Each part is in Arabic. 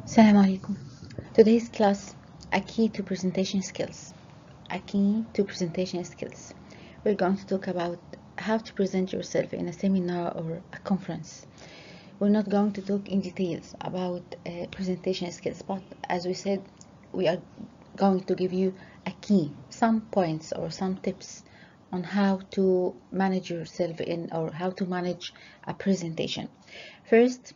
Assalamu alaikum. Today's class, a key to presentation skills. A key to presentation skills. We're going to talk about how to present yourself in a seminar or a conference. We're not going to talk in details about presentation skills, but as we said, we are going to give you a key, some points or some tips on how to manage yourself in or how to manage a presentation. First,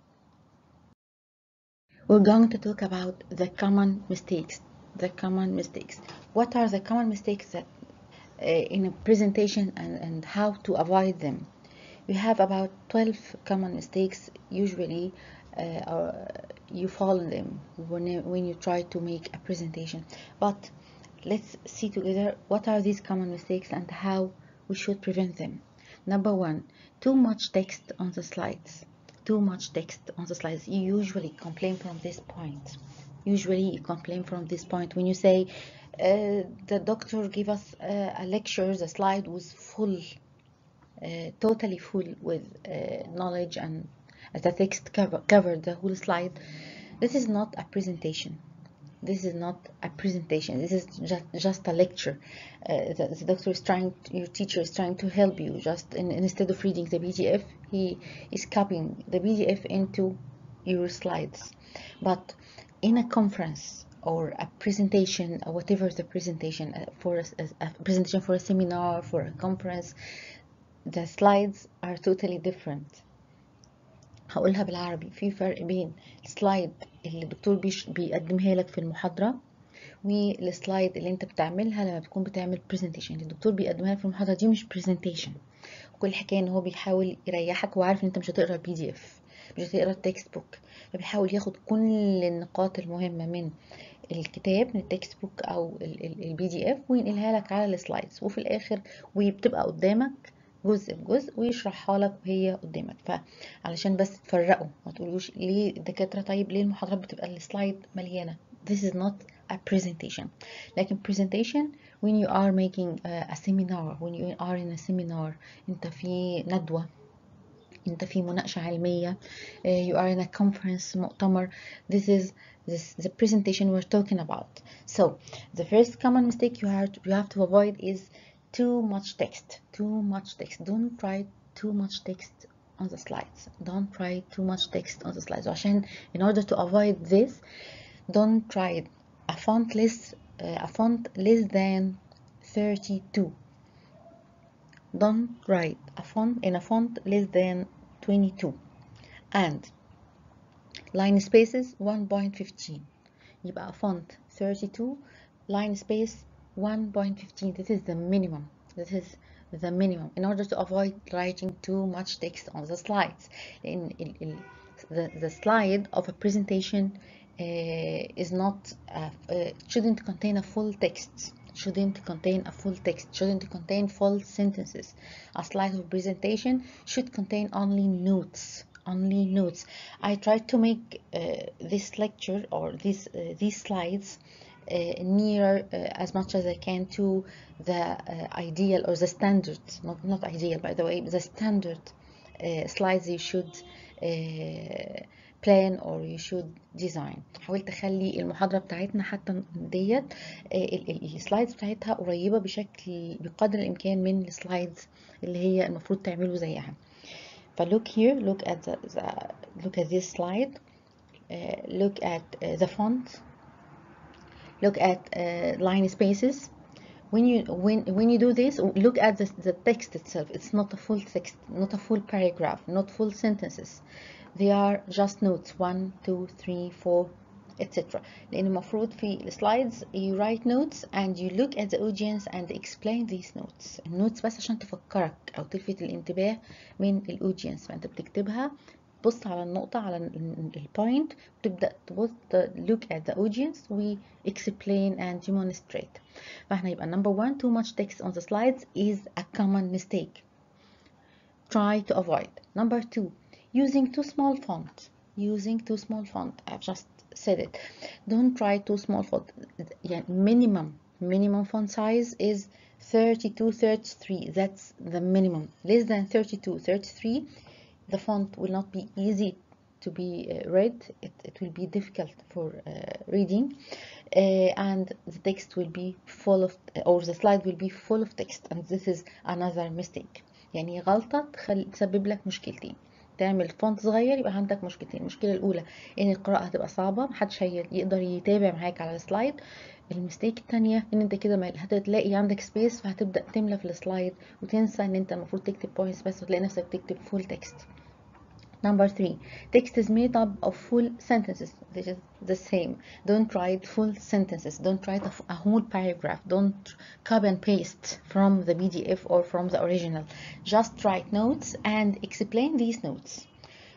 we're going to talk about the common mistakes. The common mistakes. What are the common mistakes that in a presentation and how to avoid them? We have about 12 common mistakes usually or you fall in them when you try to make a presentation. But let's see together what are these common mistakes and how we should prevent them. Number one, too much text on the slides. Too much text on the slides. You usually complain from this point. Usually you complain from this point when you say the doctor gave us a lecture, the slide was full, totally full with knowledge, and the text covered the whole slide. This is not a presentation. This is not a presentation. This is just a lecture. The doctor is your teacher is trying to help you. Instead of reading the PDF, he is copying the PDF into your slides. But in a conference or a presentation, or whatever the presentation, for a presentation for a seminar, for a conference, the slides are totally different. هقولها بالعربي. في فرق بين السلايد اللي الدكتور بيقدمها لك في المحاضرة والسلايد اللي انت بتعملها لما بتكون بتعمل برزنتيشن. اللي الدكتور بيقدمها لك في المحاضرة دي مش برزنتيشن. وكل الحكاية ان هو بيحاول يريحك وعارف ان انت مش هتقرا البي دي اف، مش هتقرا التكست بوك، فبيحاول ياخد كل النقاط المهمة من الكتاب، من التكست بوك او البي دي اف، وينقلها لك على السلايدز، وفي الاخر وبتبقى قدامك جزء بجزء ويشرحها لك وهي قدامك. فعلشان بس تفرقوا، ما تقولوش ليه الدكاترة طيب ليه المحاضرات بتبقى السلايد مليانة. This is not a presentation. لكن presentation when you are making a seminar, when you are in a seminar، انت في ندوة، انت في مناقشة علمية، you are in a conference، مؤتمر. This is the presentation we're talking about. So the first common mistake you have to avoid is too much text. Too much text. Don't write too much text on the slides. Don't write too much text on the slides. عشان in order to avoid this, don't write a font less than 32. Don't write a font less than 22. And line spaces 1.15. يبقى font 32, line space 1.15. This is the minimum. This is the minimum in order to avoid writing too much text on the slides. The slide of a presentation is not shouldn't contain a full text. Shouldn't contain a full text. Shouldn't contain full sentences. A slide of presentation should contain only notes. Only notes. I tried to make this lecture or these slides near as much as I can to the ideal or the standard, not ideal by the way, the standard slides you should plan or you should design. حاولت اخلي المحاضرة بتاعتنا حتى ديت السلايدز بتاعتها قريبة بقدر الامكان من السلايدز اللي هي المفروض تعملوا زيها. فlook here, look at this slide, look at the font, look at line spaces. When you do this, look at the text itself. It's not a full text, not a full paragraph, not full sentences. They are just notes 1 2 3 4 etc. لأن المفروض في السلايدز you write notes and you look at the audience and explain these notes. النوتس بس عشان تفكرك أو تلفت الانتباه من الأودينس، فأنت بتكتبها تبص على النقطة على البوينت وتبدأ تبص look at the audience we explain and demonstrate. فاحنا يبقى number one, too much text on the slides is a common mistake. Try to avoid. Number two, using too small font. Using too small font. I've just said it. Don't try too small font. Minimum font size is 32, 33. That's the minimum. Less than 32, 33, the font will not be easy to be read. It will be difficult for reading, and the text will be full of, or the slide will be full of text, and this is another mistake. يعني غلطة تسبب لك مشكلتين. تعمل فونت صغير يبقى عندك مشكلتين. المشكلة الأولى إن القراءة هتبقى صعبة، محدش يقدر يتابع معاك على السلايد. المستيك التانية إن أنت كده هتلاقي عندك سبيس، فهتبدأ تملى في السلايد وتنسى إن أنت المفروض تكتب بوينتس بس، وتلاقي نفسك بتكتب فول تكست. Number 3, text is made up of full sentences. This is the same. Don't write full sentences. Don't write a whole paragraph. Don't copy and paste from the PDF or from the original. Just write notes and explain these notes.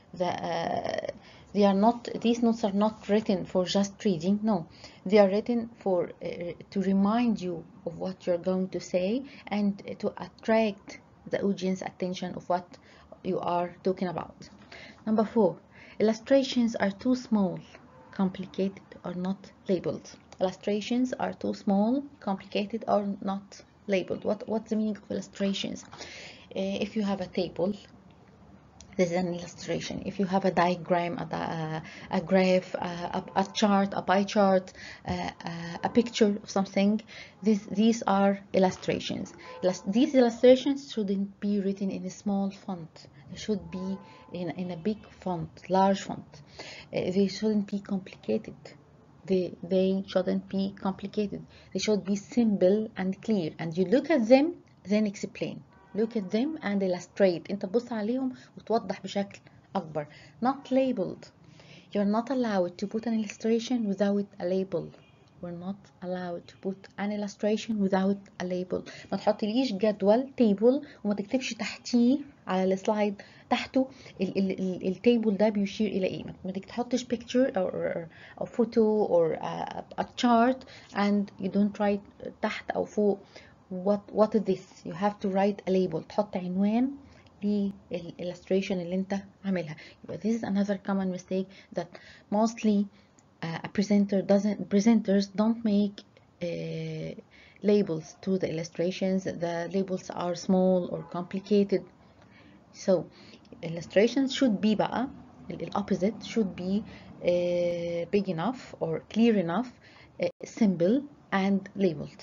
These notes are not written for just reading. No, they are written for to remind you of what you're going to say and to attract the audience attention of what you are talking about. Number 4, illustrations are too small, complicated, or not labeled. Illustrations are too small, complicated, or not labeled. What's the meaning of illustrations? If you have a table, this is an illustration. If you have a diagram, a graph, a chart, a pie chart, a picture of something, these are illustrations. These illustrations shouldn't be written in a small font. They should be in a big font, large font. They shouldn't be complicated. They shouldn't be complicated. They should be simple and clear. And you look at them, then explain. Look at them and illustrate. انت تبص عليهم وتوضح بشكل أكبر. Not labeled. You're not allowed to put an illustration without a label. We're not allowed to put an illustration without a label. ما تحطليش جدول table وما تكتبش تحتيه على السلايد تحته التيبل ده بيشير إلى إيه. ما تحطش picture or photo or a chart and you don't write تحت أو فوق what is this. You have to write a label. تحط عنوان للillustration اللي انت عاملها. This is another common mistake that mostly presenters don't make labels to the illustrations. The labels are small or complicated. So illustrations should be بقى opposite, should be big enough or clear enough, simple and labeled.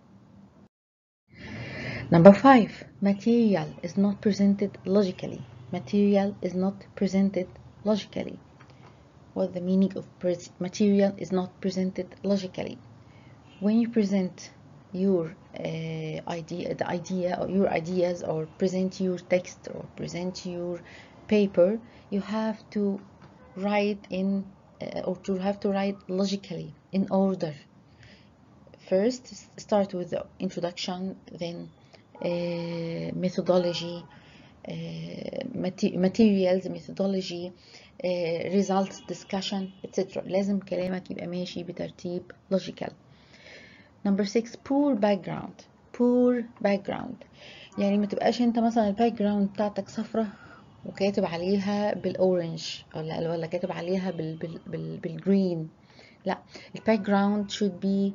Number 5, material is not presented logically. Material is not presented logically. What's the meaning of material is not presented logically? When you present your idea or your ideas, or present your text or present your paper, you have to write write logically, in order. First, start with the introduction, then methodology, materials, methodology, results, discussion, etc. لازم كلامك يبقى ماشي بترتيب logical. Number 6, poor background. Poor background يعني ما تبقاش انت مثلا الباك جراوند بتاعتك صفرة وكاتب عليها بالاورنج ولا كاتب عليها بالجرين. لا, الباك جراوند should be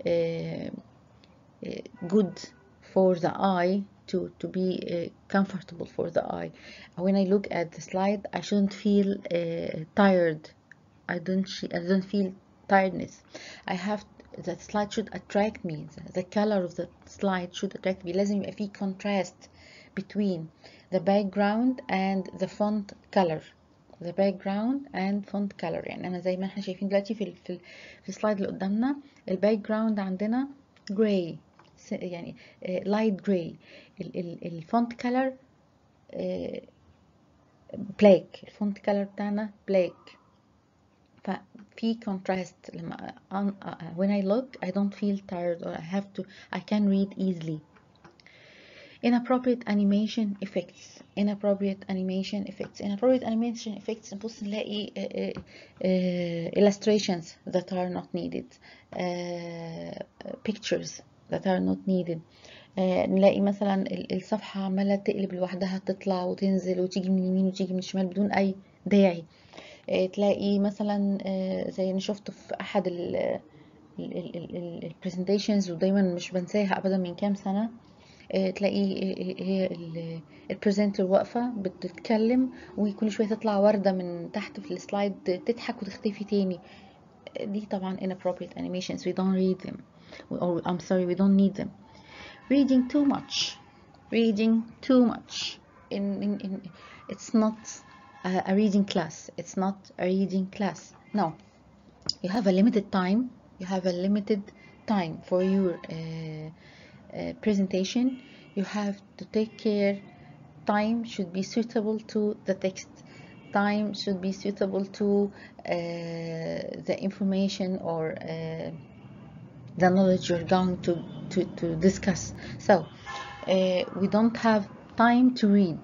good for the eye, to be comfortable for the eye. When I look at the slide, I shouldn't feel tired. I don't feel tiredness. The slide should attract me. The color of the slide should attract me. لازم يبقى فيه contrast between the background and the font color. The background and font color. يعني أنا زي ما احنا شايفين دلوقتي في السلايد اللي قدامنا الباك جراوند عندنا gray, يعني light gray. الفونت كلر black. الفونت كلر بتاعنا black. ففي contrast. لما when I look I don't feel tired, or I can read easily. Inappropriate animation effects. Inappropriate animation effects نبص نلاقي illustrations that are not needed, pictures that are not needed. نلاقي مثلا الصفحة عمالة تقلب لوحدها، تطلع وتنزل وتيجي من اليمين وتيجي من الشمال بدون أي داعي. تلاقي مثلا زي أنا شفته في أحد البرزنتيشنز ودايما مش بنساها أبدا من كام سنة، تلاقيه هي البريزنتر واقفة بتتكلم وكل شوية تطلع وردة من تحت في السلايد تضحك وتختفي تاني. دي طبعا inappropriate animations. We don't read them, or I'm sorry, we don't need them. Reading too much. Reading too much. It's not a reading class. It's not a reading class. No. You have a limited time. You have a limited time for your presentation. You have to take care. Time should be suitable to the text. Time should be suitable to the information or the knowledge you're going to discuss. So we don't have time to read.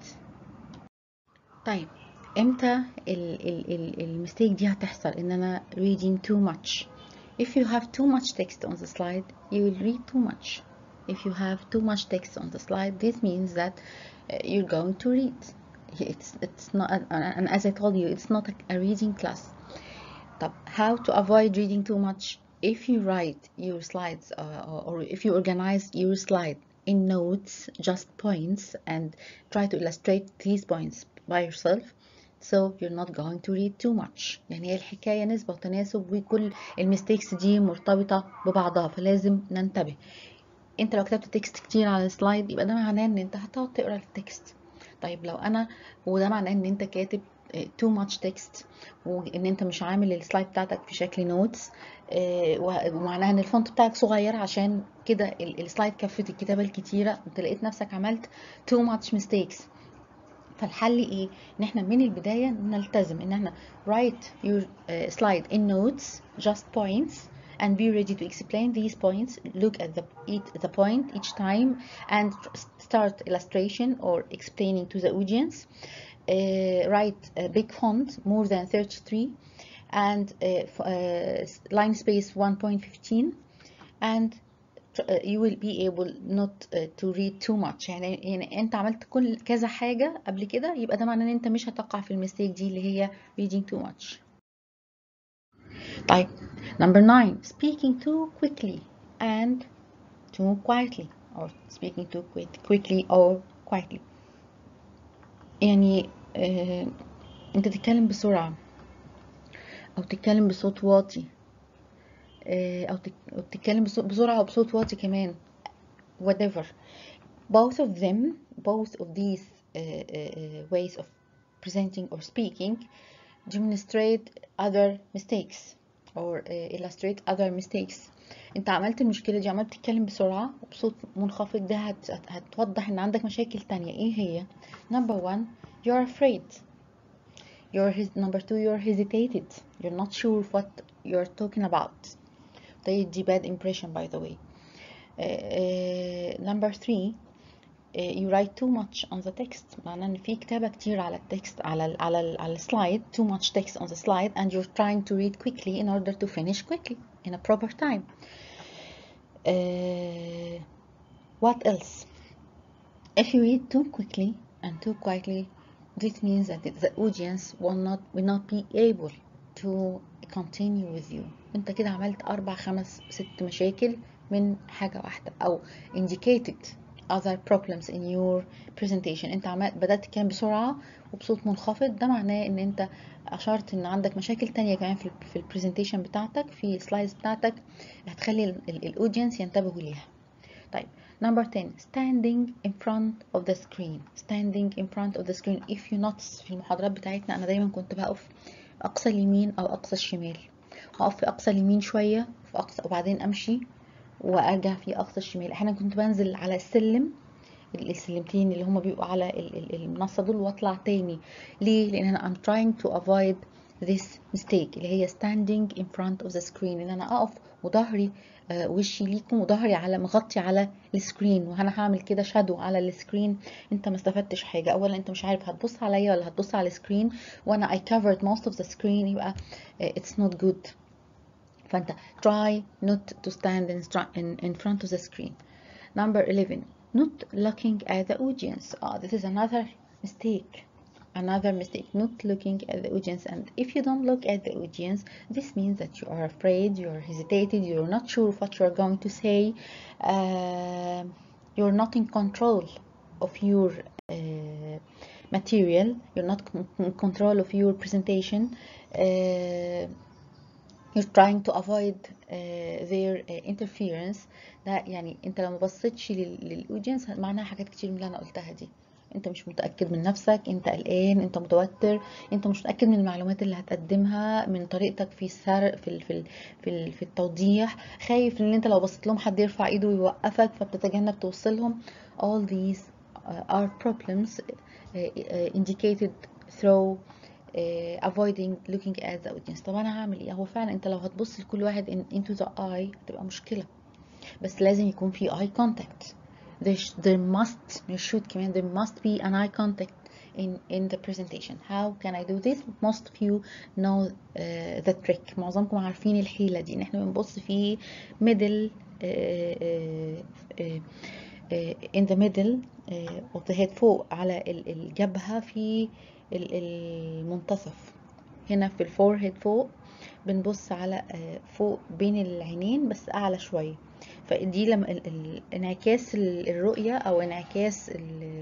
طيب امتى المستيك دي هتحصل؟ ان انا reading too much. If you have too much text on the slide, you will read too much. If you have too much text on the slide, this means that you're going to read. It's not, and as I told you, it's not a reading class. طب how to avoid reading too much? If you write your slides or if you organize your slide in notes, just points, and try to illustrate these points by yourself, so you're not going to read too much. يعني هي الحكاية نسبة وتناسب، وكل المستيكس دي مرتبطة ببعضها، فلازم ننتبه. انت لو كتبت تكست كتير على السلايد يبقى ده معناه ان انت هتقعد تقرا التكست. طيب لو انا، وده معناه ان انت كاتب too much text، وان انت مش عامل السلايد بتاعتك في شكل نوتس، ومعناها ان الفونت بتاعك صغير، عشان كده السلايد كفت الكتابة الكتيرة، انت لقيت نفسك عملت too much mistakes. فالحل ايه؟ ان احنا من البداية نلتزم ان احنا write your slide in notes, just points, and be ready to explain these points. Look at the point each time and start illustration or explaining to the audience. Write a big font, more than 33, and line space 1.15, and you will be able not to read too much. يعني انت عملت كل كذا حاجة قبل كده، يبقى ده معناه ان انت مش هتقع في المستيك دي اللي هي reading too much. طيب number 9, speaking too quickly and too quietly, or speaking too quickly or quietly. يعني انت تتكلم بسرعة او تتكلم بصوت واطي، او تتكلم بسرعة او بصوت واطي كمان، whatever. Both of these ways of presenting or speaking demonstrate other mistakes or illustrate other mistakes. انت عملت المشكلة دي، عملت تتكلم بسرعة وبصوت منخفض، ده هتوضح ان عندك مشاكل تانية. ايه هي؟ number 1 you're afraid. number 2 you're hesitated. You're not sure what you're talking about. دي bad impression by the way. number 3 you write too much on the text. معناه ان في كتابة كتير على التكست، على السلايد. too much text on the slide and you're trying to read quickly in order to finish quickly in a proper time. What else? If you read too quickly and too quietly, this means that the audience will not be able to continue with you. انت كده عملت 4 5 6 مشاكل من حاجة واحدة، او indicated other problems in your presentation. انت بدأت تتكلم بسرعة وبصوت منخفض، ده معناه ان انت اشرت ان عندك مشاكل تانية كمان في البرزنتيشن بتاعتك، في السلايدز بتاعتك، هتخلي الاودينس ينتبهوا ليها. طيب number 10 standing in front of the screen. standing in front of the screen. if you notice في المحاضرات بتاعتنا انا دايما كنت بقف اقصى اليمين او اقصى الشمال، اقف في اقصى اليمين شوية في اقصى، وبعدين امشي وارجع في اقصى الشمال. احيانا كنت بنزل على السلمتين اللي هما بيبقوا على المنصة دول واطلع تاني. ليه؟ لان انا I'm trying to avoid this mistake اللي هي standing in front of the screen، ان انا اقف وظهري وشي ليكم وظهري على مغطي على السكرين، وانا هعمل كده شادو على السكرين. انت ما استفدتش حاجة. اولا انت مش عارف هتبص عليا ولا هتبص على السكرين، وانا I covered most of the screen، يبقى it's not good. فانت try not to stand in front of the screen. Number 11 not looking at the audience. This is another mistake. Not looking at the audience. And if you don't look at the audience, this means that you are afraid, you are hesitated, you're not sure what you're going to say, you're not in control of your material, you're not in control of your presentation, you're trying to avoid their interference. ده يعني انت لو ما بصيتش للاودينس معناها حاجات كتير من اللي انا قلتها دي. انت مش متاكد من نفسك، انت قلقان، انت متوتر، انت مش متاكد من المعلومات اللي هتقدمها، من طريقتك في السرد في التوضيح، خايف ان انت لو بصيت لهم حد يرفع ايده ويوقفك فبتتجنب توصلهم. all these are problems indicated through avoiding looking at the audience. طب انا هعمل ايه؟ هو فعلا انت لو هتبص لكل واحد into the eye هتبقى مشكلة، بس لازم يكون في eye contact. there should كمان there must be an eye contact in the presentation. How can I do this? Most of you know the trick. معظمكم عارفين الحيلة دي، ان احنا بنبص في middle in the middle of the head، فوق على الجبهة، في المنتصف هنا في الفورهيد فوق، بنبص على فوق بين العينين بس اعلى شوية. فدي لما انعكاس الرؤية او انعكاس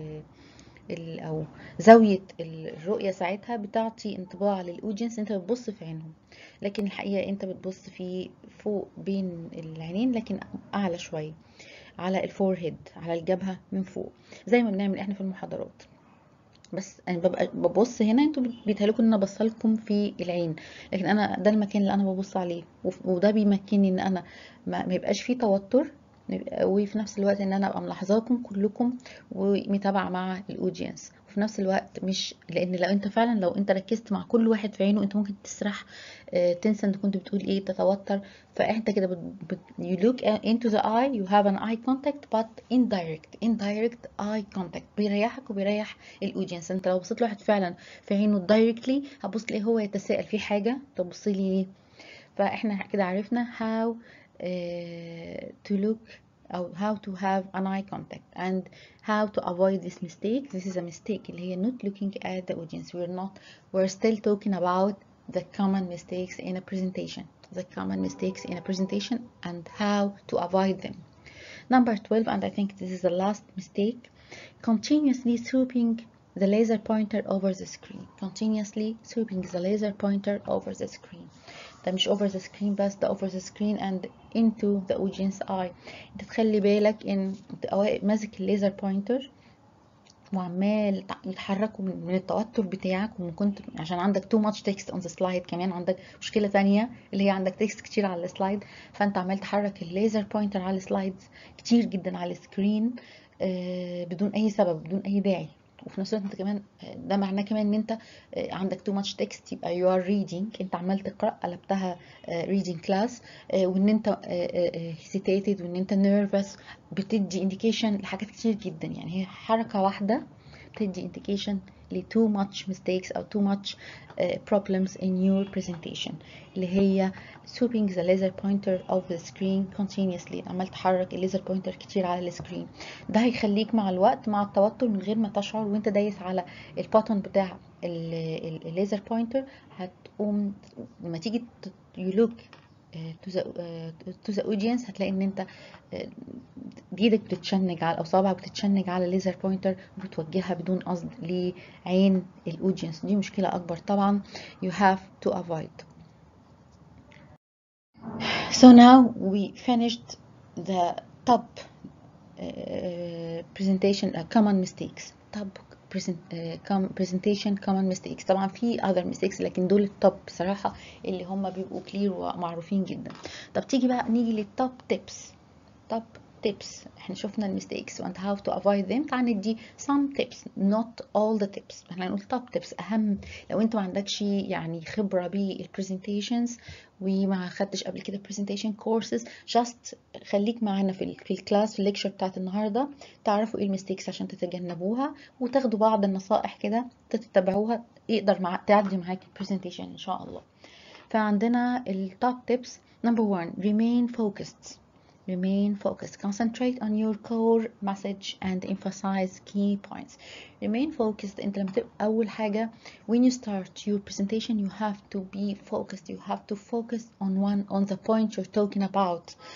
او زاوية الرؤية ساعتها بتعطي انطباع للاودينس انت بتبص في عينهم، لكن الحقيقة انت بتبص في فوق بين العينين لكن اعلى شوية على الفورهيد، على الجبهة من فوق، زي ما بنعمل احنا في المحاضرات. بس انا ببقى ببص هنا، انتوا بيتهيألكم ان انا بصلكم في العين، لكن انا ده المكان اللي انا ببص عليه، وده بيمكنني ان انا ما يبقاش فيه توتر، وفي نفس الوقت ان انا ابقى ملاحظاكم كلكم ومتابعه مع الاودينس. وفي نفس الوقت مش لان لو انت فعلا لو انت ركزت مع كل واحد في عينه انت ممكن تسرح، تنسى انت كنت بتقول ايه، تتوتر. فانت كده you look into the eye, you have an eye contact but indirect eye contact، بيريحك وبيريح الاودينس. انت لو بصيت لواحد فعلا في عينه directly هتبص تلاقيه هو يتساءل في حاجه، تبصي لي ليه. فاحنا كده عرفنا how to look أو how to have an eye contact and how to avoid this mistake. This is a mistake اللي هي not looking at the audience. We're still talking about the common mistakes in a presentation. The common mistakes in a presentation and how to avoid them. Number 12, and I think this is the last mistake, continuously swooping the laser pointer over the screen. Continuously swooping the laser pointer over the screen. ده مش over the screen بس، ده over the screen and into the audience eye. انت تخلي بالك ان ماسك الليزر بوينتر وعمال يتحركوا من التوتر بتاعك، ومن كنت عشان عندك too much text on the slide، كمان عندك مشكلة تانية اللي هي عندك تكست كتير على السلايد، فانت عمال تحرك الليزر بوينتر على السلايدز كتير جدا على السكرين بدون اي سبب، بدون اي داعي. وفي نفس الوقت انت كمان ده معناه كمان ان انت عندك too much text، يبقى you are reading، انت عمال تقرأ، قلبتها reading class، وان انت hesitated، وان انت nervous، بتدي indication لحاجات كتير جدا. يعني هي حركة واحدة بتدي indication ل too much mistakes او too much problems in your presentation، اللي هي swooping the laser pointer of the screen continuously، عمال تحرك الليزر بوينتر كتير على السكرين. ده هيخليك مع الوقت مع التوتر من غير ما تشعر وانت دايس على الباتون بتاع الليزر بوينتر، هتقوم لما تيجي you look to the audience هتلاقي ان انت بايدك بتتشنج على، او صابعك بتتشنج على الليزر بوينتر وبتوجهها بدون قصد لعين الاودينس. دي مشكلة اكبر طبعا you have to avoid. So now we finished the top presentation common mistakes. top presentation common mistakes. طبعا في other mistakes لكن دول التوب بصراحة اللي هم بيبقوا clear ومعروفين جدا. طب تيجي بقى نيجي للتوب tips. top tips، احنا شفنا الميستيكس and how to avoid them. تعال ندي some tips not all the tips. احنا هنقول top tips اهم لو انت ما عندكش يعني خبرة بالpresentations وما خدتش قبل كده presentation courses، just خليك معانا في الكلاس، في الليكشر بتاعت النهارده، تعرفوا ايه الميستيكس عشان تتجنبوها وتاخدوا بعض النصائح كده تتبعوها، يقدر تعدي معاك البرزنتيشن ان شاء الله. فعندنا التوب tips. number 1 remain focused. Remain focused. Concentrate on your core message and emphasize key points. Remain focused. انت لما تبقى اول حاجة when you start your presentation you have to be focused. You have to focus on the point you're talking about.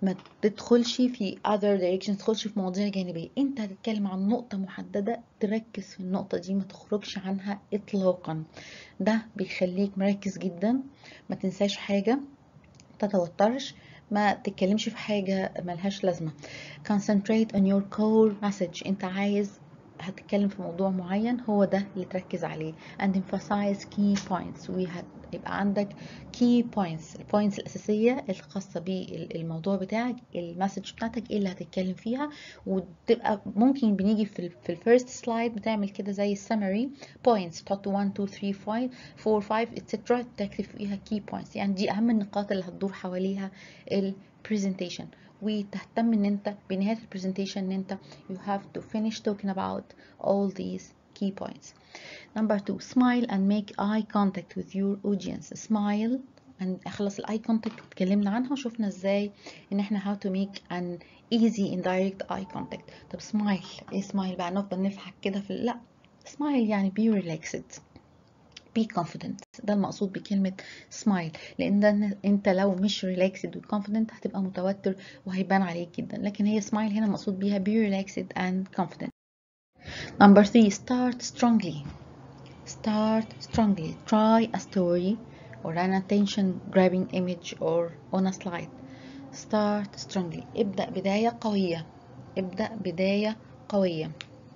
ما تدخلش في other directions، تدخلش في مواضيع جانبية. انت هتتكلم عن نقطة محددة، تركز في النقطة دي، ما تخرجش عنها اطلاقا. ده بيخليك مركز جدا، ما تنساش حاجة، تتوترش، ما تتكلمش في حاجة ملهاش لازمة. concentrate on your core message. انت هتتكلم في موضوع معين، هو ده اللي تركز عليه. and emphasize key points. وهيبقى عندك key points، البوينتس الأساسية الخاصة بالموضوع بتاعك، المسج بتاعتك ايه اللي هتتكلم فيها. وتبقى ممكن بنيجي في الفيرست سلايد بتعمل كده زي السمري points، تحط 1 2 3 4 5 etc، تكتب فيها key points. يعني دي أهم النقاط اللي هتدور حواليها البرزنتيشن. وتهتم ان انت بنهاية البرزنتيشن ان انت you have to finish talking about all these key points. Number 2, smile and make eye contact with your audience. smile and خلص الاي contact اتكلمنا عنها وشوفنا ازاي ان احنا how to make an easy indirect eye contact. طب smile، ايه smile بقى؟ نفضل نضحك كده لا، smile يعني be relaxed، be confident. ده المقصود بكلمة smile، لأن أنت لو مش relaxed و confident هتبقى متوتر وهيبان عليك جدا. لكن هي smile هنا مقصود بيها be relaxed and confident. Number 3, start strongly. Start strongly. Try a story or an attention grabbing image or on a slide. Start strongly. ابدأ بداية قوية. ابدأ بداية قوية.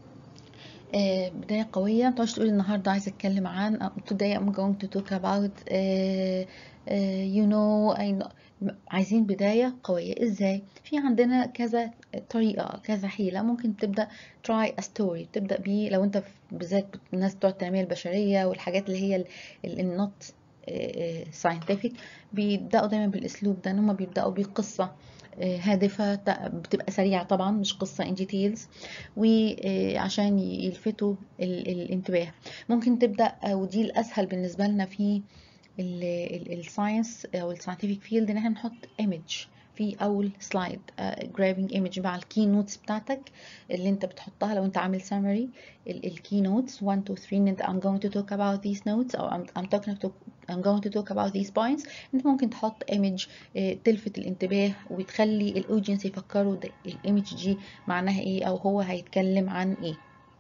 بداية قوية. متقعدش تقولي النهاردة عايزة أتكلم عن today I'm going to talk about you know I know. عايزين بداية قوية. ازاي؟ في عندنا كذا طريقة، كذا حيلة. ممكن تبدأ try a story، تبدأ بيه لو انت بالذات الناس بتوع التنمية البشرية والحاجات اللي هي النوت scientific، بيبدأوا دايما بالأسلوب ده، ان هم بيبدأوا بقصة هادفة، بتبقى سريعة طبعا، مش قصة in details، وعشان يلفتوا الانتباه. ممكن تبدأ، ودي الأسهل بالنسبة لنا في الساينس أو الساينتفك فيلد، إن احنا نحط image في أول سلايد، grabbing image مع الكي نوتس بتاعتك اللي انت بتحطها. لو انت عامل summary الكي نوتس 1 2 3 ان انت I'm going to talk about these notes أو I'm going to talk about these points. انت ممكن تحط image تلفت الانتباه وتخلي الاودينس يفكروا ده الايمج دي معناها ايه او هو هيتكلم عن ايه.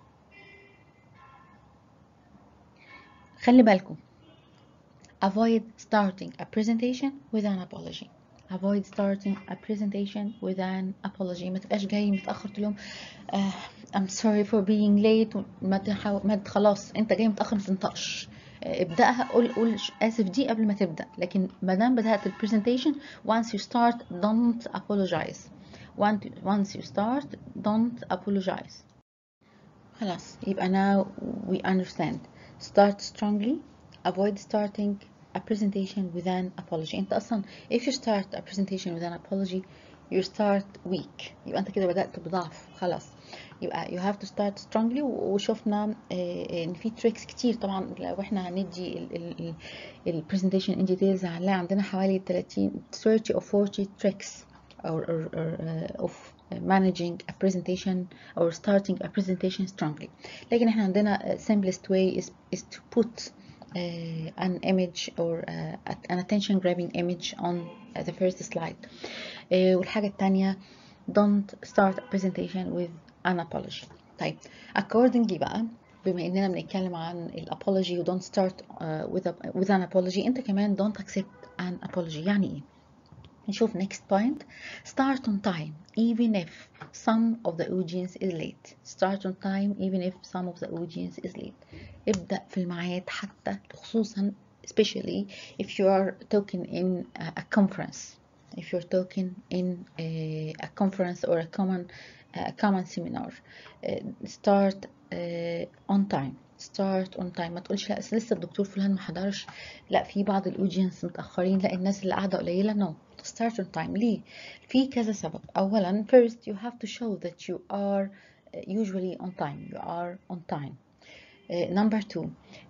خلي بالكم avoid starting a presentation with an apology. avoid starting a presentation with an apology. ما تبقاش جاي متأخر تقول لهم I'm sorry for being late. خلاص انت جاي متأخر ما تنطقش، ابدأها، قول آسف دي قبل ما تبدأ. لكن ما دام بدأت البرزنتيشن once you start don't apologize. once you start don't apologize. خلاص يبقى now we understand. Start strongly. Avoid starting a presentation with an apology. انت اصلا if you start a presentation with an apology you start weak، يبقى انت كده بدأت بضعف. خلاص يبقى you have to start strongly. وشفنا ان في tricks كتير طبعا. لو احنا هندي ال presentation in details هنلاقي عندنا حوالي 30 or 40 tricks of managing a presentation or starting a presentation strongly. لكن احنا عندنا simplest way is to put an image or an attention grabbing image on the first slide. والحاجة التانية don't start a presentation with an apology. طيب accordingly بقى، بما اننا بنتكلم عن الابولوجي و don't start with an apology، انت كمان don't accept an apology. يعني ايه؟ نشوف next point. Start on time even if some of the audience is late. Start on time even if some of the audience is late. ابدأ في الميعاد حتى، خصوصا especially if you are talking in a conference. If you're talking in a conference or a common seminar, start on time. start on time. ما تقولش لا لسه الدكتور فلان ما حضرش، لا في بعض الاودينس متأخرين، لا الناس اللي قاعدة قليلة. no. start on time. ليه؟ في كذا سبب. أولا first you have to show that you are usually on time. You are on time. Number two,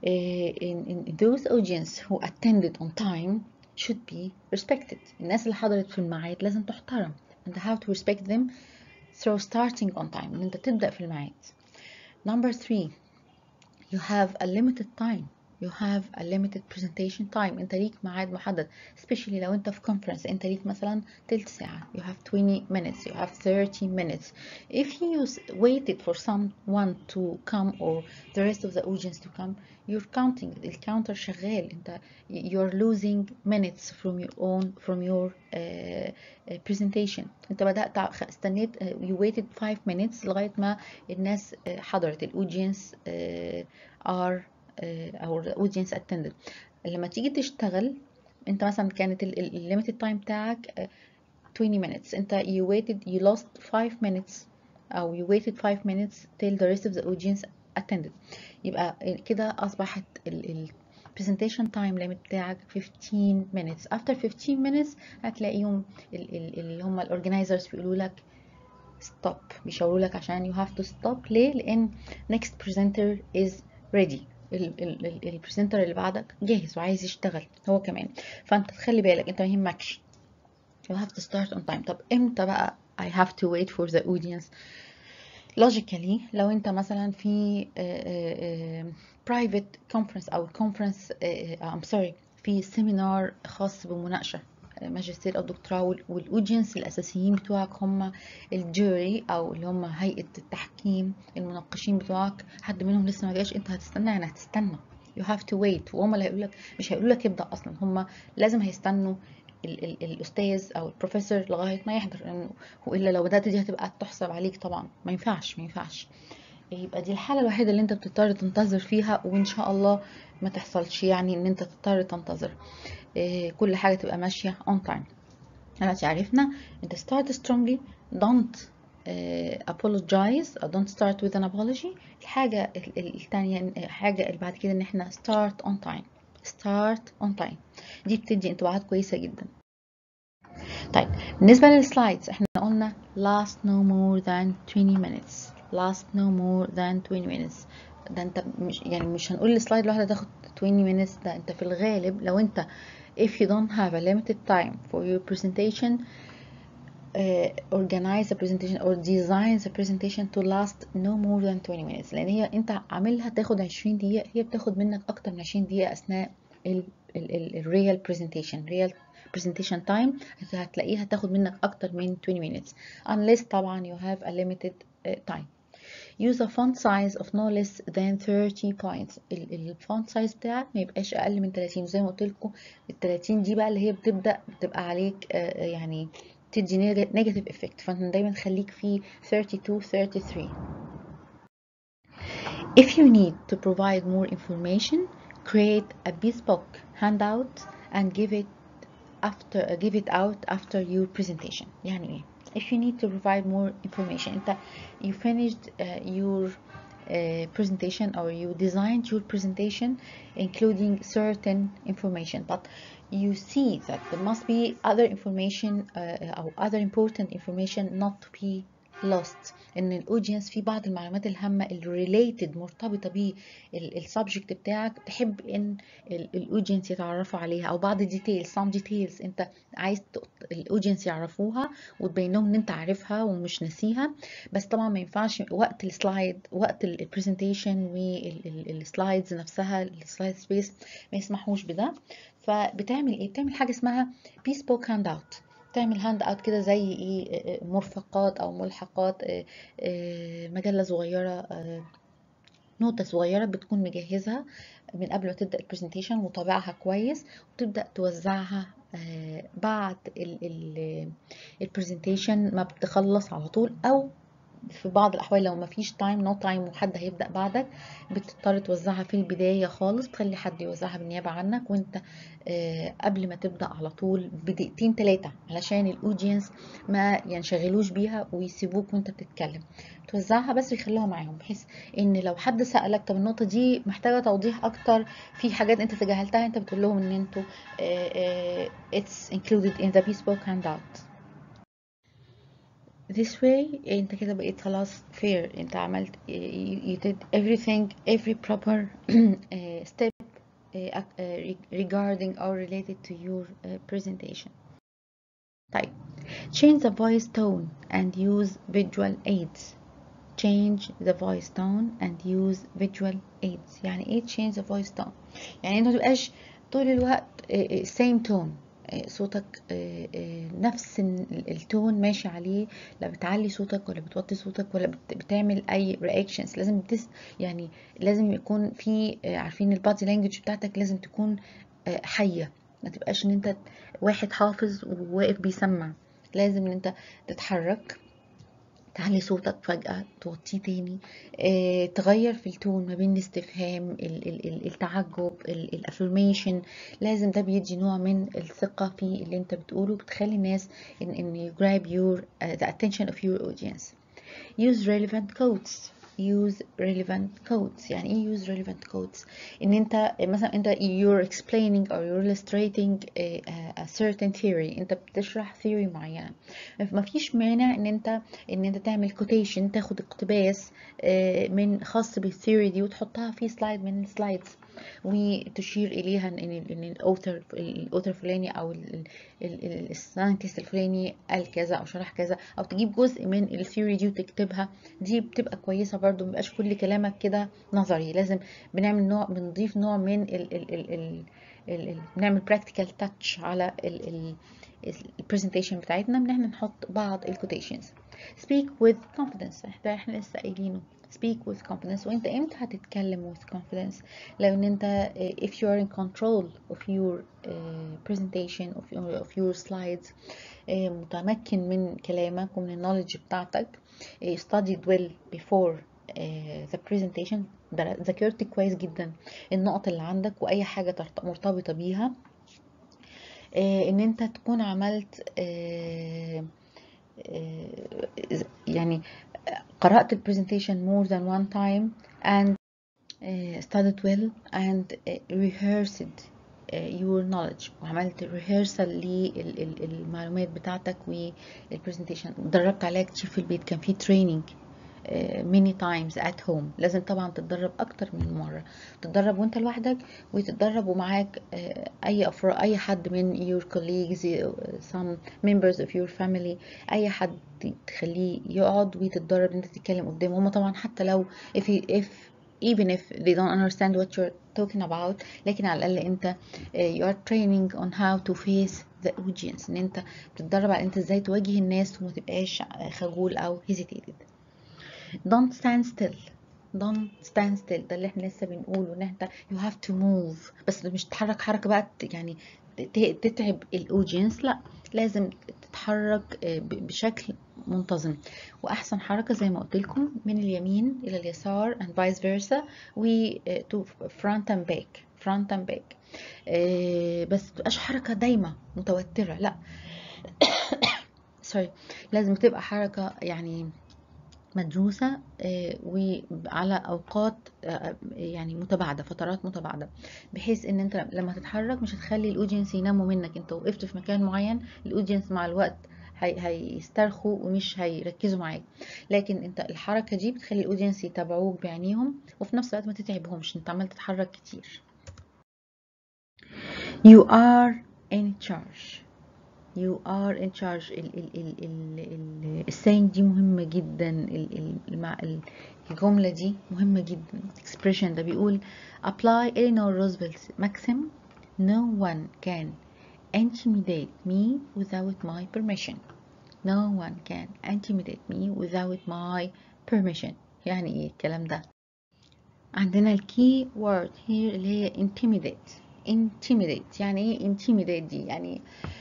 in those audience who attended on time should be respected. الناس اللي حضرت في الميعاد لازم تحترم. and how to respect them through starting on time. إن أنت تبدأ في الميعاد. Number three, you have a limited time. you have a limited presentation time. انت ليك ميعاد محدد، especially لو انت في conference انت ليك مثلا تلت ساعة. you have 20 minutes, you have 30 minutes. if you waited for someone to come or the rest of the audience to come, you're counting, الكاونتر شغال، انت you're losing minutes from your presentation. انت بدأت استنيت you waited 5 minutes لغاية ما الناس حضرت، الaudience are او audience attended. لما تيجي تشتغل انت مثلا كانت الليميتد تايم بتاعك 20 minutes، انت you lost 5 minutes او you waited 5 minutes till the rest of the audience attended. يبقى كده اصبحت presentation time limit بتاعك 15 minutes. after 15 minutes هتلاقيهم اللي هم organizers بيقولوا لك stop، بيشاوروا لك عشان you have to stop. ليه؟ لان next presenter is ready، البريزنتر اللي بعدك جاهز وعايز يشتغل هو كمان. فانت تخلي بالك، انت ما يهمكش you have to start on time. طب امتى بقى I have to wait for the audience؟ logically لو انت مثلا في private conference او conference I'm sorry في سيمينار خاص بمناقشة ماجستير او دكتوراه، والاودينس الاساسيين بتوعك هم الجوري او اللي هم هيئة التحكيم، المناقشين بتوعك حد منهم لسه ما جاش، انت هتستنى، يعني هتستنى you have to wait. وهم اللي هيقول لك، مش هيقولوا لك ابدأ اصلا، هم لازم هيستنوا الاستاذ او البروفيسور لغايه ما يحضر، والا لو بدات دي هتبقى تحسب عليك طبعا، ما ينفعش. يبقى دي الحاله الوحيده اللي انت بتضطر تنتظر فيها، وان شاء الله ما تحصلش يعني ان انت تضطر تنتظر، كل حاجه تبقى ماشيه on time. دلوقتي عرفنا انت start strongly, don't apologize, don't start with an apology. الحاجه الثانيه، حاجه اللي بعد كده ان احنا start on time. دي بتدي انطباعات كويسه جدا. طيب بالنسبة للسلايدز احنا قلنا last no more than 20 minutes. last no more than 20 minutes. ده انت مش هنقول السلايد الواحدة تاخد 20 minutes، ده انت في الغالب لو انت if you don't have a limited time for your presentation, organize a presentation or design the presentation to last no more than 20 minutes. لان هي انت عاملها تاخد 20 دقيقة، هي بتاخد منك اكتر من 20 دقيقة اثناء real presentation time. هتلاقيها تاخد منك اكتر من 20 minutes unless طبعا you have a limited time. use a font size of no less than 30 points. الفونت سايز بتاعك ما يبقاش اقل من 30، زي ما قلت لكم ال 30 دي بقى اللي هي بتبقى عليك يعني تدي نيجاتيف افكت، فانت دايما خليك في 32 33. if you need to provide more information, create a bespoke handout and give it out after your presentation. يعني ايه؟ if you need to provide more information، انت you finished your presentation or you designed your presentation including certain information, but you see that there must be other information or other important information not to be lost. ان الاودينس في بعض المعلومات الهامه الريليتد مرتبطه بالسبجكت بتاعك تحب ان الاودينس يتعرفوا عليها، او بعض الديتيلز some details انت عايز الاودينس يعرفوها وتبين لهم ان انت عارفها ومش ناسيها. بس طبعا ما ينفعش وقت السلايد، وقت البرزنتيشن والسلايدز نفسها السلايد سبيس ما يسمحوش بده. فبتعمل ايه؟ بتعمل حاجه اسمها bespoke handout. تعمل هاند اوت كده زي ايه، مرفقات او ملحقات، مجله صغيره، نوتة صغيرة بتكون مجهزها من قبل ما تبدأ البرزنتيشن وطابعها كويس، وتبدأ توزعها بعد البرزنتيشن ما بتخلص على طول، او في بعض الاحوال لو ما فيش نو تايم وحد هيبدا بعدك بتضطر توزعها في البدايه خالص، بتخلي حد يوزعها بالنيابه عنك وانت قبل ما تبدا على طول بدقيقتين 3 علشان الاودينس ما ينشغلوش بيها ويسيبوك وانت بتتكلم. توزعها بس يخلوها معاهم، بحيث ان لو حد سالك طب النقطه دي محتاجه توضيح اكتر، في حاجات انت تجاهلتها، انت بتقول لهم ان انتوا it's included in the bespoke handout. This way انت كده بقيت خلاص fair، انت عملت you did everything, every proper step regarding or related to your presentation. طيب change the voice tone and use visual aids. change the voice tone and use visual aids. يعني ايه change the voice tone؟ يعني انت متبقاش طول الوقت same tone، صوتك نفس التون ماشي عليه، لا بتعلي صوتك ولا بتوطي صوتك ولا بتعمل اي reactions. لازم يعني لازم يكون في عارفين البادي لانجوج بتاعتك لازم تكون حية، ما تبقاش ان انت واحد حافظ وواقف بيسمع. لازم ان انت تتحرك، تعلي صوتك فجأة، توطيه تاني، تغير في التون ما بين الاستفهام، التعجب، الافرميشن. لازم ده بيدي نوع من الثقة في اللي انت بتقوله، بتخلي الناس ان grab your the attention of your audience. use relevant quotes. use relevant quotes يعني ايه use relevant quotes؟ ان انت مثلا انت you're explaining or you're illustrating a certain theory، انت بتشرح theory معينة، ما فيش مانع ان انت تعمل quotation، تاخد اقتباس من خاص بالثيوري دي وتحطها في سلايد من السلايدز، وتشير اليها ان الاوثر الفلاني او الساينتست الفلاني قال كذا او شرح كذا، او تجيب جزء من الثيوري دي وتكتبها. دي بتبقى كويسه برضو، مبقاش كل كلامك كده نظري. لازم بنضيف نوع من بنعمل practical touch على البرزنتيشن بتاعتنا، ان احنا نحط بعض الكوتيشنز. speak with confidence، احنا لسه قايلينه speak with confidence. وانت امتى هتتكلم with confidence؟ لو ان انت if you are in control of your presentation of your slides، متمكن من كلامك ومن النولج بتاعتك، studied well before the presentation، ذاكرت كويس جدا النقط اللي عندك واي حاجة مرتبطة بيها، ان انت تكون عملت يعني قرأت البرزنتيشن more than one time and studied well and rehearsed your knowledge، وعملت rehearsal للمعلومات بتاعتك والبرزنتيشن، دربت عليها كتير في البيت، كان في training many times at home. لازم طبعا تتدرب اكتر من مرة، تتدرب وانت لوحدك وتتدرب ومعاك اي حد من your colleagues، some members of your family، اي حد تخليه يقعد وتتدرب انت تتكلم قدامه. هما طبعا حتى لو even if they don't understand what you're talking about، لكن على الأقل أنت you are training on how to face the audience، إن أنت بتتدرب على أنت إزاي تواجه الناس وما تبقاش خجول أو hesitated. don't stand still. don't stand still ده اللي احنا لسه بنقوله، ان انت you have to move، بس مش تتحرك حركة بقى يعني تتعب الاودينس، لا، لازم تتحرك بشكل منتظم. واحسن حركة زي ما قلت لكم من اليمين الى اليسار and vice versa، و to front and back front and back. بس متبقاش حركة دايمة متوترة، لا سوري، لازم تبقى حركة يعني مدروسة وعلى أوقات يعني متباعدة، فترات متباعدة، بحيث ان انت لما تتحرك مش هتخلي الاودينس يناموا منك. انت وقفت في مكان معين، الاودينس مع الوقت هيسترخوا ومش هيركزوا معاك، لكن انت الحركة دي بتخلي الاودينس يتابعوك بعينيهم، وفي نفس الوقت ما تتعبهمش، انت عمال تتحرك كتير. You are in charge. You are in charge. الساين دي مهمة جدا، الجملة دي مهمة جدا. expression ده بيقول apply Eleanor Roosevelt's maxim no one can intimidate me without my permission. no one can intimidate me without my permission. يعني ايه الكلام ده؟ عندنا الكي word here اللي هي intimidate. intimidate يعني ايه intimidate دي؟ يعني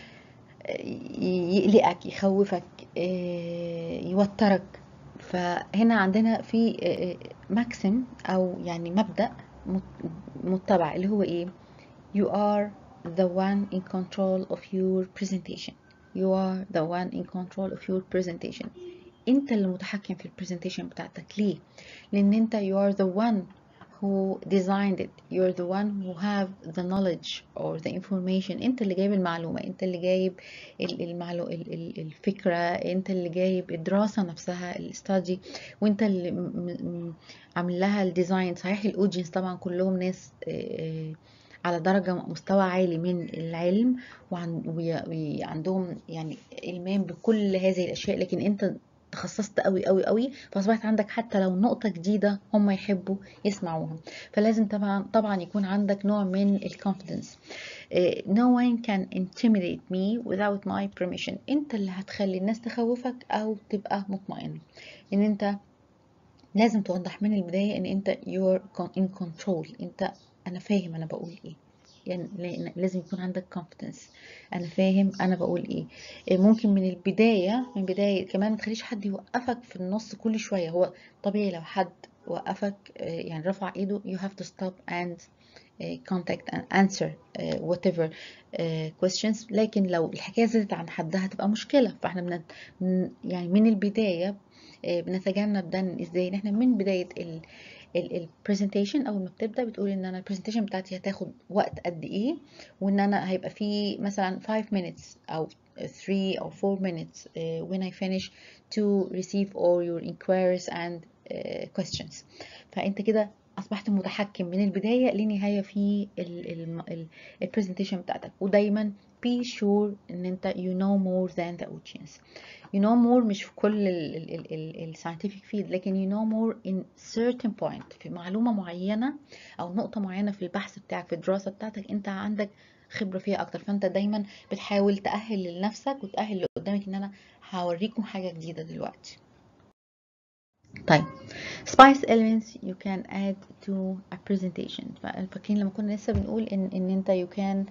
يقلقك، يخوفك، يوترك. فهنا عندنا في ماكسيم او يعني مبدأ متبع اللي هو ايه؟ you are the one in control of your presentation. you are the one in control of your presentation. انت اللي متحكم في البرزنتيشن بتاعتك. ليه؟ لان انت you are the one who designed it. you're the one who have the knowledge or the information. انت اللي جايب المعلومة، انت اللي جايب الفكرة، انت اللي جايب الدراسة نفسها الستادي، وانت اللي عامل لها الديزاين. صحيح الاودينس طبعا كلهم ناس على درجة مستوى عالي من العلم وعندهم يعني إلمام بكل هذه الأشياء، لكن أنت تخصصت قوي قوي قوي، فاصبحت عندك حتى لو نقطة جديدة هم يحبوا يسمعوها. فلازم طبعا يكون عندك نوع من الكونفيدنس. no one can intimidate me without my permission. انت اللي هتخلي الناس تخوفك او تبقى مطمئن. ان انت لازم توضح من البداية ان انت you're in control. انا فاهم انا بقول ايه، يعني لازم يكون عندك confidence. انا فاهم انا بقول ايه. ممكن من بداية كمان ما تخليش حد يوقفك في النص كل شوية. هو طبيعي لو حد وقفك يعني رفع ايده you have to stop and contact and answer whatever questions. لكن لو الحكاية زادت عن حدها هتبقى مشكلة. فاحنا يعني من البداية بنتجنب ده ازاي؟ ان احنا من بداية البرزنتيشن اول ما بتبدا بتقول ان انا البرزنتيشن بتاعتي هتاخد وقت قد ايه، وان انا هيبقى فيه مثلا 5 minutes او 3 or 4 minutes when I finish to receive all your inquiries and questions. فانت كده اصبحت متحكم من البدايه لنهايه في البرزنتيشن بتاعتك. ودايما be sure ان انت you know more than the audience. you know more مش في كل ال scientific field، لكن you know more in certain point، في معلومة معينة أو نقطة معينة في البحث بتاعك في الدراسة بتاعتك أنت عندك خبرة فيها أكتر. فأنت دايما بتحاول تأهل لنفسك وتأهل اللي قدامك إن أنا هوريكم حاجة جديدة دلوقتي. طيب spice elements you can add to a presentation. فاكرين لما كنا لسه بنقول إن أنت you can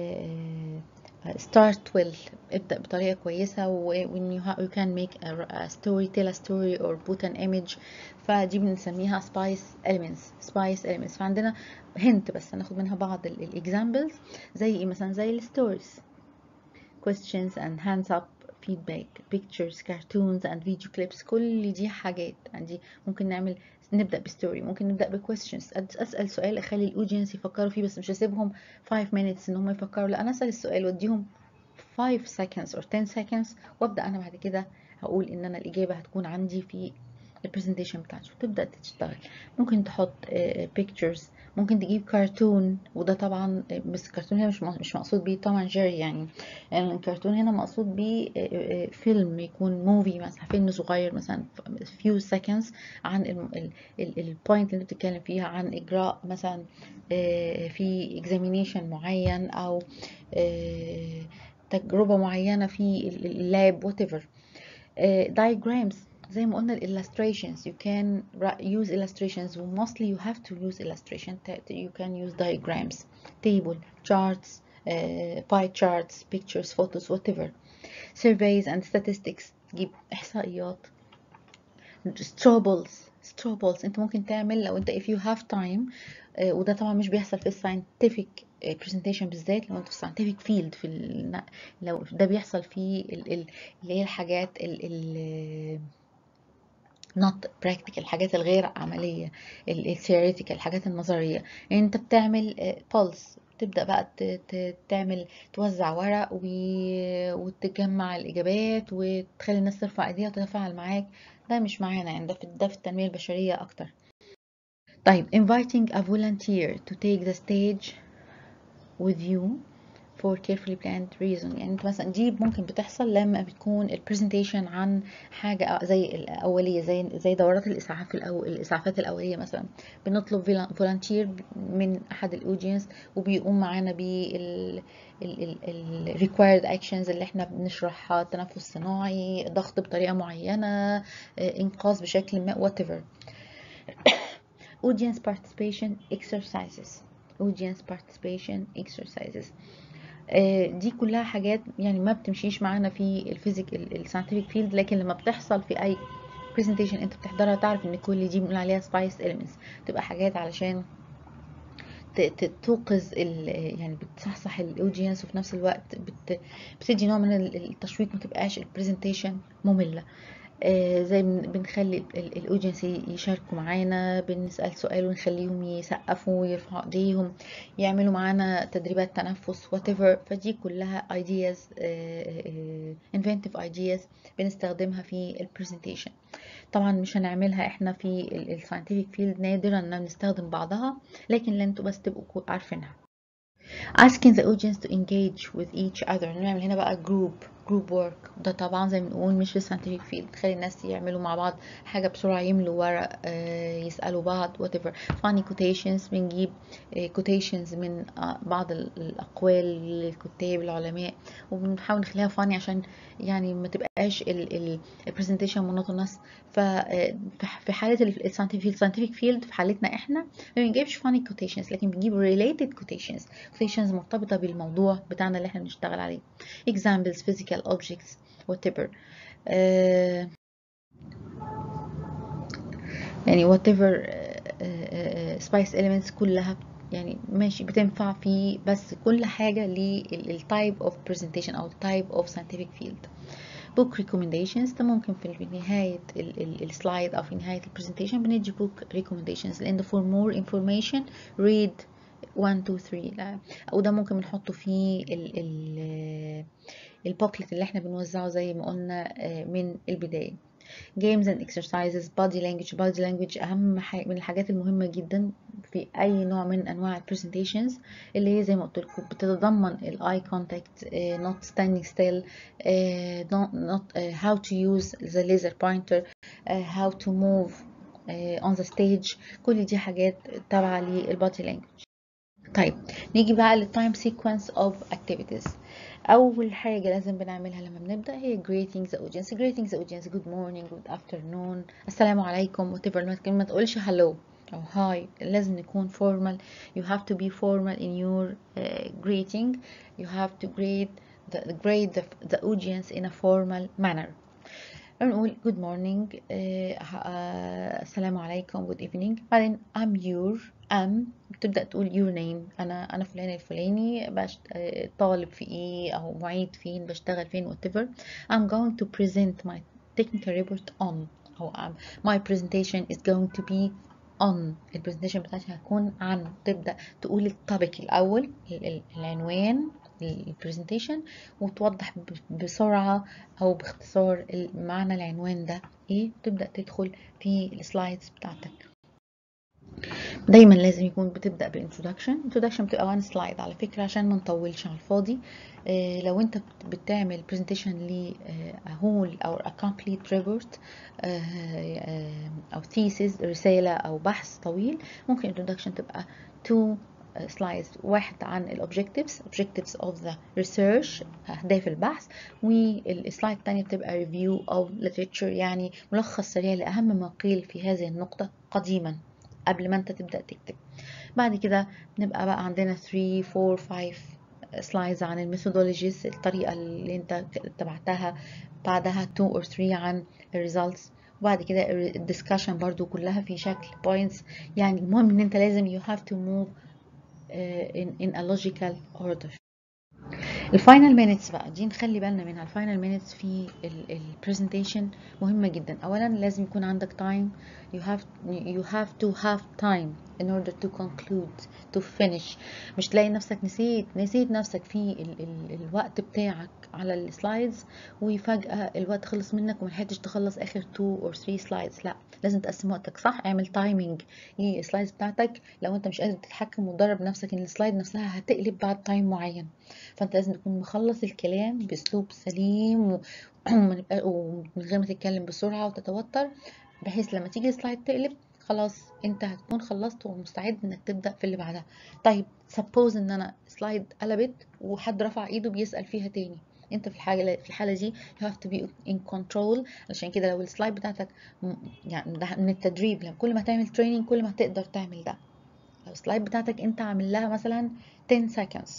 start well، ابدأ بطريقة كويسة. when you can make a story, tell a story or put an image. فدي بنسميها spice elements. فعندنا hint بس هناخد منها بعض examples زي ايه مثلا؟ زي الستوريز، questions and hands up, feedback, pictures, cartoons and video clips. كل دي حاجات عندي ممكن نبدأ بستوري، ممكن نبدأ بquestions، أسأل سؤال أخلي الأودينس يفكروا فيه، بس مش هسيبهم 5 minutes إن هم يفكروا، لا أنا أسأل السؤال وأديهم 5 seconds or 10 seconds وأبدأ أنا بعد كده هقول إن أنا الإجابة هتكون عندي في البرزنتيشن بتاعته. تبدأ تشتغل. ممكن تحط pictures، ممكن تجيب كرتون، وده طبعا بس الكرتون هنا مش مقصود بيه طبعا جيري يعني الكرتون هنا مقصود بيه فيلم، يكون موفي مثلا، فيلم صغير مثلا few seconds عن البوينت اللي انت بتتكلم فيها، عن اجراء مثلا في examination معين او تجربة معينة في اللاب whatever. diagrams زي ما قلنا illustrations you can use illustrations mostly you have to use illustration. you can use diagrams, table, charts, pie charts, pictures, photos, whatever. surveys and statistics تجيب إحصائيات. straw balls انت ممكن تعمل لو انت if you have time وده طبعا مش بيحصل في الساينتفك presentation بالذات. لو انت في scientific field لو ده بيحصل في اللي هي الحاجات not practical، الحاجات الغير عملية، theoretical، الحاجات النظرية. يعني انت بتعمل pulse، تبدأ بقى توزع ورق وتجمع الإجابات وتخلي الناس ترفع ايديها وتتفاعل معاك. ده مش معانا يعني، ده في التنمية البشرية أكتر. طيب inviting a volunteer to take the stage with you for carefully planned reason. يعني انت مثلا دي ممكن بتحصل لما بتكون البرزنتيشن عن حاجة زي الأولية، زي دورات الإسعاف الإسعافات الأولية مثلا. بنطلب فولنتير من أحد الأودينس وبيقوم معانا بال required actions اللي احنا بنشرحها، تنفس صناعي، ضغط بطريقة معينة، إنقاذ بشكل ما whatever. audience participation exercises دي كلها حاجات يعني ما بتمشيش معانا في الساينتفك فيلد، لكن لما بتحصل في اي برزنتيشن انت بتحضرها تعرف ان كل دي بنقول عليها سبايس إليمنتس. تبقى حاجات علشان توقظ يعني بتصحصح الاودينس، وفي نفس الوقت بتدي نوع من التشويق، ما تبقاش البرزنتيشن ممله. زي بنخلي الاودينس يشاركوا معانا، بنسأل سؤال ونخليهم يسقفوا ويرفعوا ايديهم، يعملوا معانا تدريبات تنفس whatever. فدي كلها ideas inventive ideas بنستخدمها في البرزنتيشن. طبعا مش هنعملها احنا في الساينتفك فيلد، نادرا ان نستخدم بعضها، لكن لن بس تبقوا عارفينها. asking the audience to engage with each other، نعمل هنا بقى group جروب ورك، ده طبعا زي ما بنقول مش في scientific field، تخلي الناس يعملوا مع بعض حاجة بسرعة، يملوا ورق، يسألوا بعض whatever. funny quotations، بنجيب quotations من بعض الأقوال للكتاب العلماء، وبنحاول نخليها funny عشان يعني ما تبقاش البرزنتيشن monotonous. ففي حالة الساينتفك فيلد، في حالتنا احنا ما بنجيبش funny quotations، لكن بنجيب related quotations مرتبطة بالموضوع بتاعنا اللي احنا بنشتغل عليه. examples physical objects whatever. يعني whatever spice elements كلها يعني ماشي بتنفع في، بس كل حاجة للtype of presentation أو type of scientific field. book recommendations، ده ممكن في نهاية السلايد أو في نهاية البرزنتيشن بندي book recommendations، لأن for more information read 1 2 3. لا. أو ده ممكن بنحطه في البوكلت اللي احنا بنوزعه زي ما قلنا من البداية. games and exercises. body language أهم حاجة من الحاجات المهمة جدا في أي نوع من أنواع البرزنتيشنز، اللي هي زي ما قلت لكم بتتضمن ال eye contact, not standing still, how to use the laser pointer, how to move on the stage. كل دي حاجات تابعة للبادي language. طيب نيجي بقى للتايم سيكونس اوف اكتيفيتيز. اول حاجه لازم بنعملها لما بنبدا هي greeting the audience good morning good afternoon السلام عليكم whatever. ما تقولش hello او hi، لازم نكون formal. you have to be formal in your greeting. you have to greet the audience in a formal manner. نقول good morning، السلام عليكم good evening. بعدين بتبدأ تقول your name، أنا فلان الفلاني، طالب في إيه أو معيد فين، بشتغل فين whatever. I'm going to present my technical report on، أو my presentation is going to be on. البرزنتيشن بتاعتي هتكون عن. تبدأ تقول التوبيك الأول، العنوان البرزنتيشن، وتوضح بسرعة أو باختصار معنى العنوان ده إيه. تبدأ تدخل في السلايدز بتاعتك. دايما لازم يكون بتبدأ بانترودكشن بتبقى 1 سلايد على فكرة عشان ما نطولش على الفاضي. لو انت بتعمل presentation ل whole أو a complete report أو thesis رسالة أو بحث طويل، ممكن introduction تبقى 2 سلايدز، واحد عن objectives of the research، أهداف البحث، والسلايد الثانية بتبقى review of literature، يعني ملخص سريع لأهم ما قيل في هذه النقطة قديما قبل ما انت تبدأ تكتب. بعد كده نبقى بقى عندنا 3 4 5 سلايدز عن الميثودولوجيز، الطريقة اللي انت اتبعتها. بعدها 2 or 3 عن الريزلتس، وبعد كده الدiscussion برضو كلها في شكل points. يعني المهم ان انت لازم you have to move in a logical order. الفاينل مينتس بقى دي نخلي بالنا منها. الفاينل مينتس في البرزنتيشن مهمة جدا. اولا لازم يكون عندك time. you have to have time in order to conclude to finish. مش تلاقي نفسك نسيت نفسك في الوقت بتاعك على السلايدز، وفجأة الوقت خلص منك وما لحقتش تخلص اخر 2 or 3 سلايدز. لا، لازم تقسم وقتك صح. اعمل تايمينج للسلايدز بتاعتك. لو انت مش قادر تتحكم وتدرب نفسك ان السلايد نفسها هتقلب بعد تايم معين، فانت لازم تكون مخلص الكلام باسلوب سليم ومن غير ما تتكلم بسرعه وتتوتر، بحيث لما تيجي السلايد تقلب خلاص انت هتكون خلصت ومستعد انك تبدا في اللي بعدها. طيب سبوز ان انا سلايد قلبت وحد رفع ايده بيسال فيها تاني، انت في الحاله دي you have to be in control. عشان كده لو السلايد بتاعتك يعني ده من التدريب، لما كل ما تعمل تريننج كل ما تقدر تعمل ده. لو السلايد بتاعتك انت عامل لها مثلا 10 seconds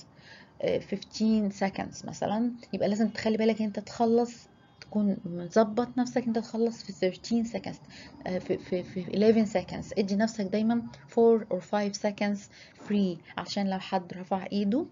15 seconds مثلا، يبقى لازم تخلي بالك انت تخلص، تكون مظبط نفسك انت تخلص في 13 seconds في 11 seconds. ادي نفسك دايما 4 or 5 seconds free عشان لو حد رفع ايده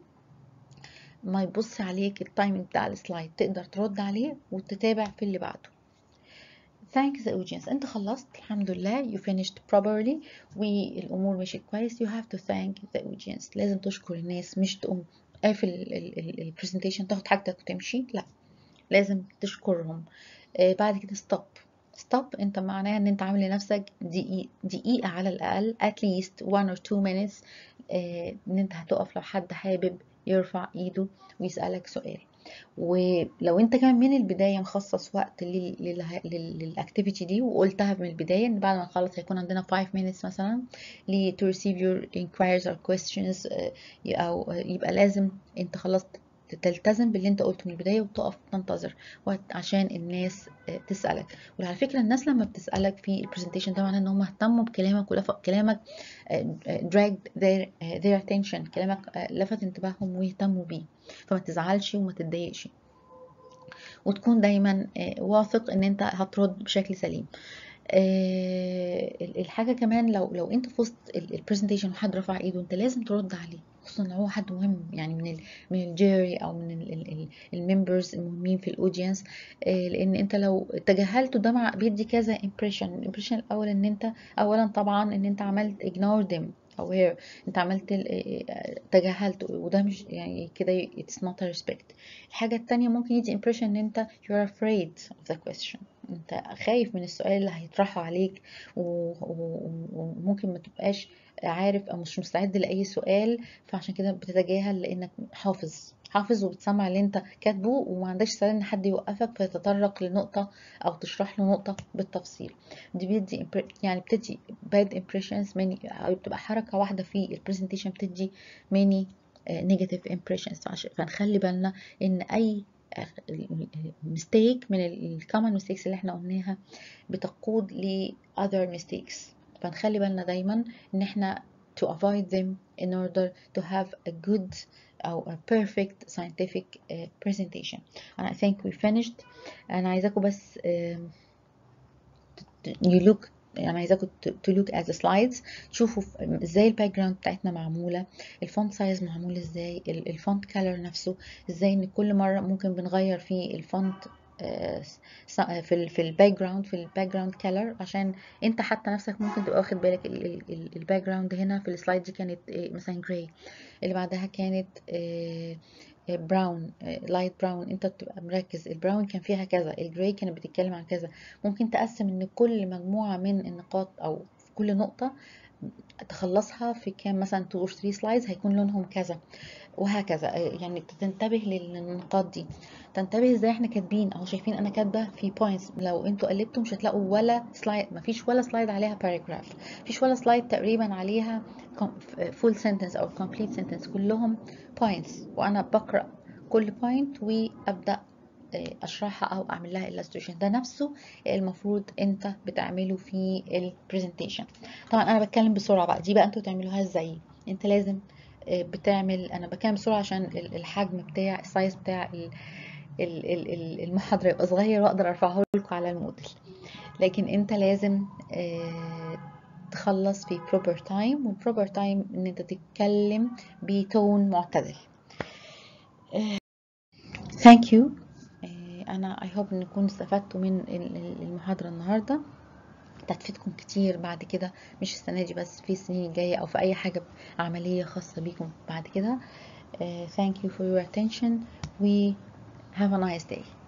ما يبص عليك التايمينج بتاع السلايد، تقدر ترد عليه وتتابع في اللي بعده. thank the audience. انت خلصت الحمد لله you finished properly والامور مشيت كويس. you have to thank the audience. لازم تشكر الناس، مش تقوم قافل البرزنتيشن تاخد حاجتك وتمشي، لا لازم تشكرهم. بعد كده stop انت معناها ان انت عامل لنفسك دقيقة على الاقل at least 1 or 2 minutes ان انت هتقف لو حد حابب يرفع ايده ويسألك سؤال. ولو انت كمان من البدايه مخصص وقت للاكتيفيتي دي، وقلتها من البدايه ان بعد ما نخلص هيكون عندنا 5 minutes مثلا to receive your inquiries or questions، او يبقى لازم انت خلاص تلتزم باللي انت قلته من البدايه وتقف تنتظر وقت عشان الناس تسالك. وعلى فكره الناس لما بتسالك في البرزنتيشن ده معناه ان هم اهتموا بكلامك كلامك dragged their attention، كلامك لفت انتباههم ويهتموا بيه، فما تزعلش وما تتضايقش، وتكون دايما واثق ان انت هترد بشكل سليم. الحاجه كمان لو انت في وسط البرزنتيشن وحد رفع ايده انت لازم ترد عليه، خصوصا لو هو حد مهم يعني من الجيري او من الممبرز المهمين في الاودينس، لان انت لو تجاهلته ده بيدي كذا الامبريشن الاول ان انت اولا طبعا ان انت عملت ignore them aware، انت عملت تجاهلته، وده مش يعني كده it's not a respect. الحاجة التانية ممكن يدي impression ان انت you're afraid of the question، انت خايف من السؤال اللي هيطرحه عليك، وممكن ما تبقاش عارف او مش مستعد لاي سؤال، فعشان كده بتتجاهل لانك حافظ وبتسمع اللي انت كاتبه وما عندكش استعداد ان حد يوقفك فيتطرق لنقطة او تشرح له نقطة بالتفصيل. دي بيدي يعني بتدي bad impressions او بتبقى حركة واحدة في البرزنتيشن بتدي many negative impressions. فنخلي بالنا ان اي mistake من الcommon mistakes اللي احنا قلناها بتقود ل other mistakes، فنخلي بالنا دايما ان احنا to avoid them in order to have a good أو a perfect scientific presentation. and I think we finished. أنا عايزاكم بس you look، يعني عايزاكم to look at the slides، تشوفوا ازاي الباك جراوند بتاعتنا معموله، الفونت سايز معمول ازاي، الفونت كالر نفسه ازاي، ان كل مره ممكن بنغير في الفونت في الباك جراوند كالر، عشان انت حتى نفسك ممكن تبقى واخد بالك الباك جراوند هنا في السلايد دي كانت مثلا جراي، اللي بعدها كانت براون لايت براون، انت بتبقى مركز البراون كان فيها كذا، الجراي كانت بتتكلم عن كذا. ممكن تقسم ان كل مجموعة من النقاط او في كل نقطة تخلصها في كام مثلا 2 or 3 سلايدز هيكون لونهم كذا، وهكذا. يعني تنتبه للنقاط دي، تنتبه ازاي احنا كاتبين اهو. شايفين انا كاتبه في بوينتس، لو انتوا قلبتوا مش هتلاقوا ولا سلايد، مفيش ولا سلايد عليها باراجراف، مفيش ولا سلايد تقريبا عليها فول سنتنس او كومبليت سنتنس، كلهم بوينتس، وانا بقرا كل بوينت وابدا اشرحها او اعمل لها illustration. ده نفسه المفروض انت بتعمله في البرزنتيشن. طبعا انا بتكلم بسرعه بقى، دي بقى انتوا تعملوها ازاي. انت لازم بتعمل، انا بتكلم بسرعه عشان الحجم بتاع السايز بتاع المحاضره يبقى صغير واقدر ارفعه لكم على الموديل، لكن انت لازم تخلص في proper time، والproper time ان انت تتكلم بتون معتدل. thank you. انا I hope انكم استفدتوا من المحاضرة النهاردة، هتفيدكم كتير بعد كده، مش السنة دي بس، في السنين الجاية او في اي حاجة عملية خاصة بيكم بعد كده. thank you for your attention. We have a nice day.